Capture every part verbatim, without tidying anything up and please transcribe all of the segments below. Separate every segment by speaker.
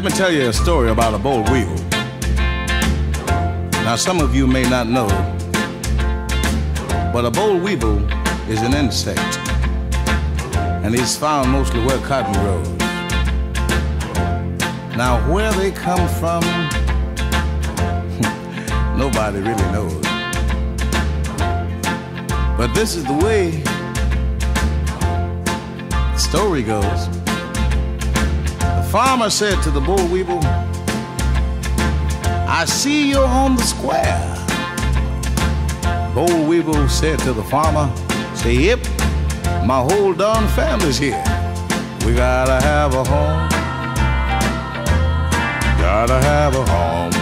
Speaker 1: Let me tell you a story about a boll weevil. Now, some of you may not know, but a boll weevil is an insect, and it's found mostly where cotton grows. Now, where they come from, nobody really knows. But this is the way the story goes. The farmer said to the boll weevil, "I see you're on the square." Boll weevil said to the farmer, say, "Yep, my whole darn family's here. We gotta have a home, gotta have a home."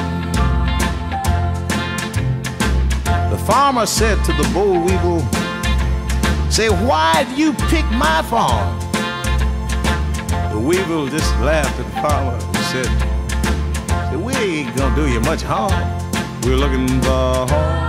Speaker 1: The farmer said to the boll weevil, say, "Why do you pick my farm?" The weevil just laughed at the farmer and said, "We ain't gonna do you much harm. We're looking for home."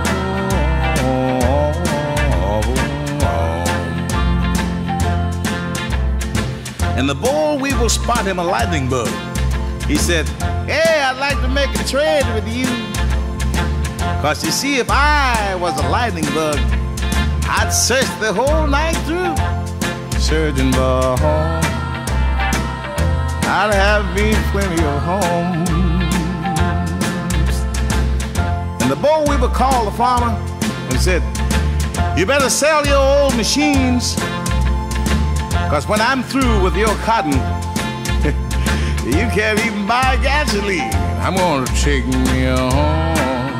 Speaker 1: And the boll weevil spot him a lightning bug. He said, "Hey, I'd like to make a trade with you. Cause you see, if I was a lightning bug, I'd search the whole night through, searching for home. I'd have me plenty of homes." And the boll weevil called the farmer and said, "You better sell your old machines, cause when I'm through with your cotton, you can't even buy gasoline. I'm gonna take me home,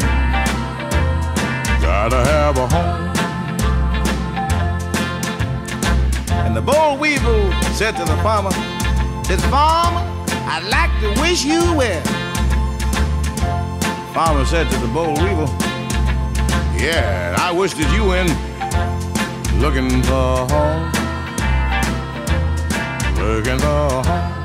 Speaker 1: gotta have a home." And the boll weevil said to the farmer, said, "Farmer, I'd like to wish you well." Farmer said to the boll weevil, "Yeah, I wish that you in, looking for home, looking for home."